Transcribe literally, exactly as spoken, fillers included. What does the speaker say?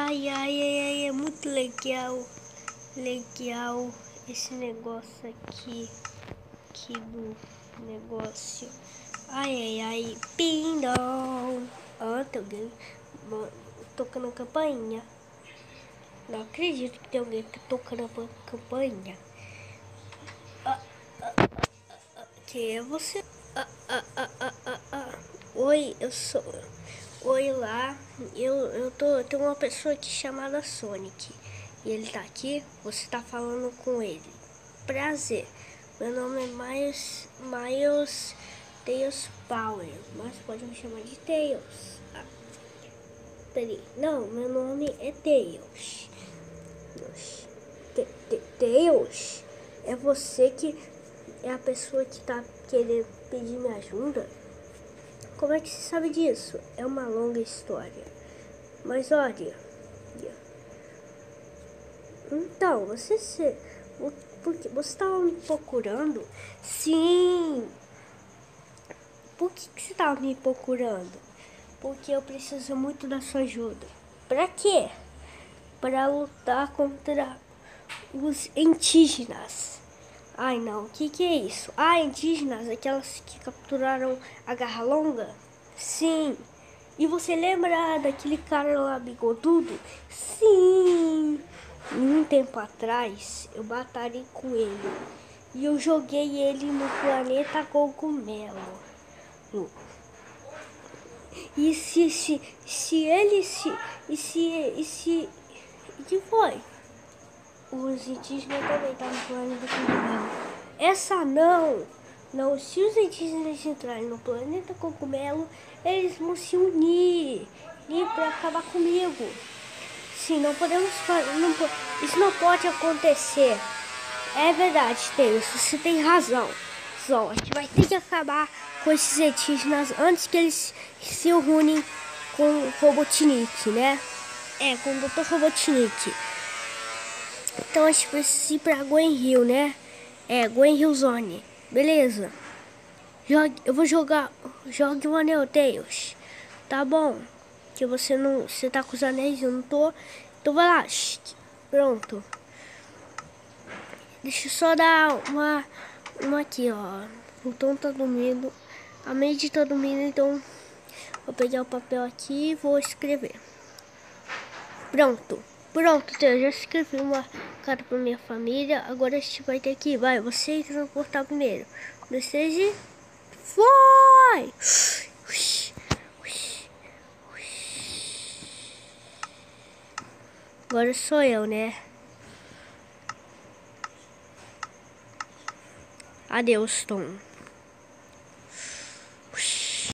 Ai, ai, ai, ai, é muito legal, legal esse negócio aqui, aqui do negócio. Ai, ai, ai, pindão. Ó, tem alguém tocando a campainha. Não acredito que tem alguém tocando a campainha. Ah, ah, ah, ah, quem é você? Ah, ah, ah, ah, ah, ah. Oi, eu sou... Oi lá, eu, eu tô, tem uma pessoa aqui chamada Sonic. E ele tá aqui, você tá falando com ele. Prazer, meu nome é Miles, Miles Tails Power, mas pode me chamar de Tails. Ah, peraí, não, meu nome é Tails. Tails? É você que é a pessoa que tá querendo pedir minha ajuda? Como é que você sabe disso? É uma longa história. Mas olha... Então, você... Se, porque você estava me procurando? Sim! Por que, que você estava me procurando? Porque eu preciso muito da sua ajuda. Pra quê? Para lutar contra os indígenas. Ai não, o que que é isso? Ah, indígenas, aquelas que capturaram a Garra Longa? Sim. E você lembra daquele cara lá bigodudo? Sim. E um tempo atrás eu batalhei com ele. E eu joguei ele no planeta Cogumelo. E se, se, se ele se... E se... E se... O que foi? Os indígenas também estavam no planeta Cogumelo. Essa não! Não, se os indígenas entrarem no planeta Cogumelo, eles vão se unir, unir para acabar comigo. Sim, não podemos fazer. Não, isso não pode acontecer. É verdade, Tails, você tem razão. Só, a gente vai ter que acabar com esses indígenas antes que eles se unem com o Robotnik, né? É, com o doutor Robotnik. Então a gente precisa ir pra Gwen Hill, né? É, Gwen Hill Zone. Beleza. Jogue, eu vou jogar. Jogue o anel, Tails. Tá bom. Que você não. Você tá com os anéis, eu não tô. Então vai lá. Pronto. Deixa eu só dar uma. Uma aqui, ó. O Tom tá dormindo. A Mandy tá dormindo, então. Vou pegar o papel aqui e vou escrever. Pronto. Pronto, eu já escrevi uma carta pra minha família. Agora a gente vai ter que ir. Vai, você entra no portal primeiro. Deseje. Foi! Agora sou eu, né? Adeus, Tom.